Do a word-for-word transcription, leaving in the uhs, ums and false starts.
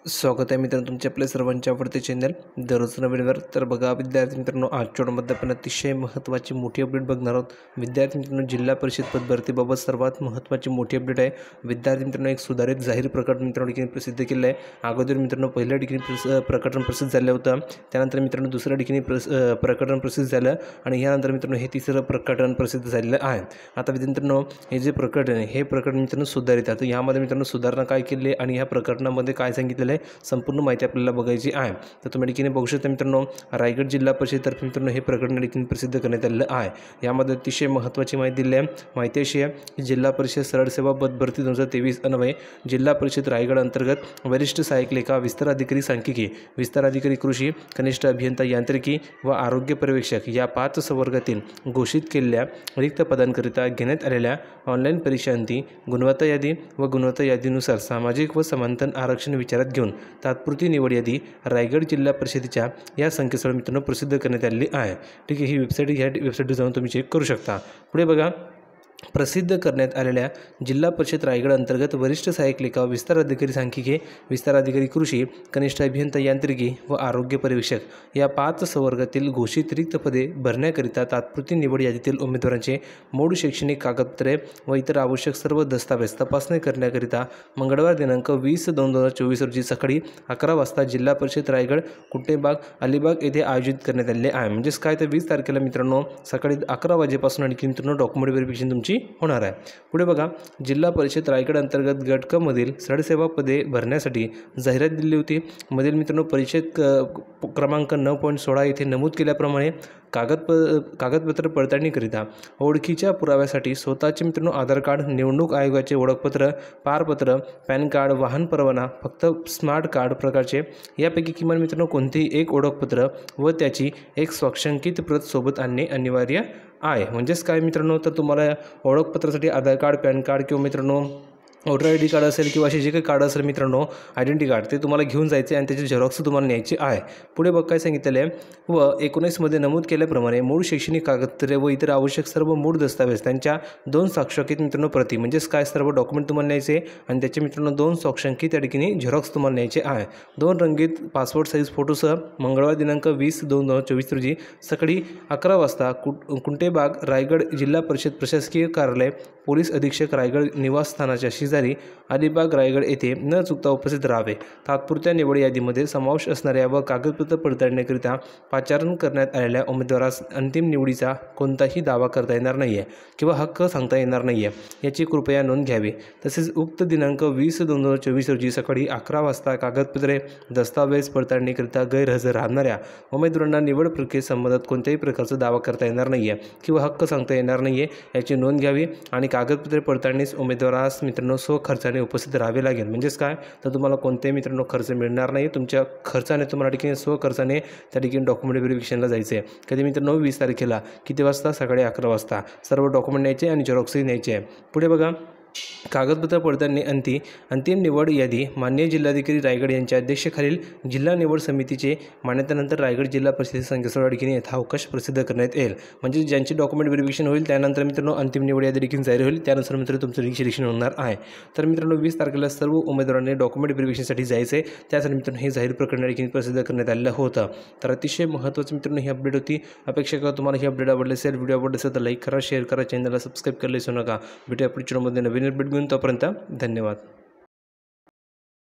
स्वागत आहे मित्रांनो तुमच्या आपल्या सर्वांच्या आवडते चॅनल दररोज नवीनवर. तर बघा विद्यार्थी मित्रांनो, आजच्या व्हिडिओमध्ये आपण अतिशय महत्त्वाची मोठी अपडेट बघणार आहोत. विद्यार्थी मित्रांनो, जिल्हा परिषद पद भरतीबाबत सर्वात महत्त्वाची मोठी अपडेट आहे. विद्यार्थी मित्रांनो, एक सुधारित जाहीर प्रकरण मित्रांनो ठिकाणी प्रसिद्ध केलं आहे. अगोदर मित्रांनो पहिल्या ठिकाणी प्रस प्रकरण प्रसिद्ध झालं होतं, त्यानंतर मित्रांनो दुसऱ्या ठिकाणी प्रस प्रकरण प्रसिद्ध झालं आणि यानंतर मित्रांनो हे तिसरं प्रकरण प्रसिद्ध झालेलं आहे. आता मित्रांनो हे जे प्रकरण आहे हे प्रकरण मित्रांनो सुधारित आहे. तर यामध्ये मित्रांनो सुधारणा काय केली आहे आणि ह्या प्रकरणामध्ये काय सांगितलेलं संपूर्ण माहिती आपल्याला बघायची आहे. तर तुम्ही ठिकाणी बघू शकता मित्रांनो, रायगड जिल्हा परिषदेतर्फे मित्रांनो हे प्रकरण ठिकाणी प्रसिद्ध करण्यात आलेलं आहे. यामध्ये अतिशय महत्त्वाची माहिती दिली आहे. माहिती अशी आहे की जिल्हा परिषद सरळ सेवा पद भरती दोन हजार तेवीस अन्वये जिल्हा परिषद रायगड अंतर्गत वरिष्ठ सहाय्यक लेखा, विस्तार अधिकारी सांख्यिकी, विस्तार अधिकारी कृषी, कनिष्ठ अभियंता यांत्रिकी व आरोग्य पर्यवेक्षक या पाच संवर्गातील घोषित केलेल्या रिक्त पदांकरिता घेण्यात आलेल्या ऑनलाईन परीक्षांती गुणवत्ता यादी व गुणवत्ता यादीनुसार सामाजिक व समांतर आरक्षण विचारात घेऊन तात्पुरती निवड यादी रायगड जिल्हा परिषदेच्या या संकेतस्थळ मित्रांनो प्रसिद्ध करण्यात आलेली आहे. ठीक आहे, ही वेबसाईट ह्या वेबसाईटवर जाऊन तुम्ही चेक करू शकता. पुढे बघा, प्रसिद्ध करण्यात आलेल्या जिल्हा परिषद रायगड अंतर्गत वरिष्ठ सहाय्यक लेखा, विस्तार अधिकारी सांख्यिकी, विस्तार अधिकारी कृषी, कनिष्ठ अभियंता यांत्रिकी व आरोग्य पर्यवेक्षक या पाच संवर्गातील घोषित रिक्त पदे भरण्याकरिता तात्पुरती निवड यादीतील उमेदवारांचे मूळ शैक्षणिक कागदपत्रे व इतर आवश्यक सर्व दस्तावेज तपासणी करण्याकरिता मंगळवार दिनांक वीस दोन दोन हजार चोवीस रोजी सकाळी अकरा वाजता जिल्हा परिषद रायगड कुंटेबाग अलिबाग येथे आयोजित करण्यात आलेले आहे. म्हणजेच काय, तर वीस तारखेला मित्रांनो सकाळी अकरा वाजेपासून आणखी मित्रांनो डॉक्युमेंट व्हेरिफिकेशन तुमची होणार आहे. पुढे बघा, जिल्हा परिषद रायगड अंतर्गत गट क मधील सरळसेवा पदे भरण्यासाठी जाहिरात दिली होती. मधील मित्रांनो परिषद क्रमांक नऊ पॉईंट सोळा येथे नमूद केल्याप्रमाणे कागदप कागदपत्र पडताळणीकरिता ओळखीच्या पुराव्यासाठी स्वतःचे मित्रांनो आधार कार्ड, निवडणूक आयोगाचे ओळखपत्र, पारपत्र, पॅन कार्ड, वाहन परवाना, फक्त स्मार्ट कार्ड प्रकारचे यापैकी किमान मित्रांनो कोणतेही एक ओळखपत्र व त्याची एक स्वाक्षंकित प्रत सोबत आणणे अनिवार्य आहे. म्हणजेच काय मित्रांनो, तर तुम्हाला ओळखपत्रासाठी आधार कार्ड, पॅन कार्ड किंवा मित्रांनो वोटर आय डी कार्ड असेल किंवा असे जे काही कार्ड असेल मित्रांनो आयडेंटिटी कार्ड, ते तुम्हाला घेऊन जायचे आणि त्याची झेरॉक्स तुम्हाला न्यायची आहे. पुढे बघ काय सांगितलेलं आहे, व एकोणीसमध्ये नमूद केल्याप्रमाणे मूळ शैक्षणिक कागदपत्रे व इतर आवश्यक सर्व मूळ दस्तावेज त्यांच्या दोन स्वाक्षंकित मित्रांनो प्रती, म्हणजेच काय सर्व डॉक्युमेंट तुम्हाला न्यायचे आणि त्याचे मित्रांनो दोन स्वाक्षंकित त्या ठिकाणी झेरॉक्स तुम्हाला न्यायचे आहे. दोन रंगीत पासपोर्ट साईज फोटोसह मंगळवार दिनांक वीस दोन दोन हजार चोवीस रोजी सकाळी अकरा वाजता कुं कुंटेबाग रायगड जिल्हा परिषद प्रशासकीय कार्यालय, पोलीस अधीक्षक रायगड निवासस्थानाच्या शेजारी अलिबाग रायगड येथे न चुकता उपस्थित राहावे. तात्पुरत्या निवड यादीमध्ये समावेश असणाऱ्या व कागदपत्र पडताळण्याकरिता पाचारण करण्यात आलेल्या उमेदवारास अंतिम निवडीचा कोणताही दावा करता येणार नाही आहे किंवा हक्क सांगता येणार नाही आहे, याची कृपया नोंद घ्यावी. तसेच उक्त दिनांक वीस दोन दोन हजार चोवीस रोजी सकाळी अकरा वाजता कागदपत्रे दस्तावेज पडताळणीकरिता गैरहजर राहणाऱ्या उमेदवारांना निवड प्रक्रियेत संबंधात कोणत्याही प्रकारचा दावा करता येणार नाही आहे किंवा हक्क सांगता येणार नाही आहे, याची नोंद घ्यावी आणि कागदपत्रे पडताळणीस उमेदवारास मित्रांनो स्व खर्चाने उपस्थित राहावे लागेल. म्हणजेच काय, तर तुम्हाला कोणतेही मित्रांनो खर्च मिळणार नाही, तुमच्या खर्चाने तुम्हाला ठिकाणी स्व खर्चाने त्या ठिकाणी डॉक्युमेंट व्हेरिफिकेशनला जायचे आहे. कधी मित्रांनो वीस तारखेला किती वाजता, सकाळी अकरा वाजता सर्व डॉक्युमेंट न्यायचे आणि झेरॉक्सही न्यायचे आहे. पुढे बघा, कागदपत्र पडताळणी अंती अंतिम निवड यादी मान्य जिल्हाधिकारी रायगड यांच्या अध्यक्षतेखालील जिल्हा निवड समितीचे मान्यतेनंतर रायगड जिल्हा परिषद संकेतस्थळ ठिकाणी यथावकाश प्रसिद्ध करण्यात येईल. म्हणजे ज्यांची डॉक्युमेंट व्हेरिफिकेशन होईल त्यानंतर मित्रांनो अंतिम निवड यादी देखील जाहीर होईल, त्यानुसार मित्रांनो तुमचं सिलेक्शन होणार आहे. तर मित्रांनो वीस तारखेला सर्व उमेदवारांनी डॉक्युमेंट व्हेरिफिकेशनसाठी जायचे आहे, त्यासाठी मित्रांनो हे जाहीर प्रकरण ठिकाणी प्रसिद्ध करण्यात आलेलं होतं. तर अतिशय महत्त्वाचं मित्रांनो ही अपडेट होती. अपेक्षा करा तुम्हाला ही अपडेट आवडली असेल. व्हिडिओ आवडला असेल तर लाईक करा, शेअर करा, चॅनलला सबस्क्राईब करायला विसरू नका. भेटूया पुढच्या व्हिडिओमध्ये नवीन अपडेट घेऊन. तोपर्यंत धन्यवाद.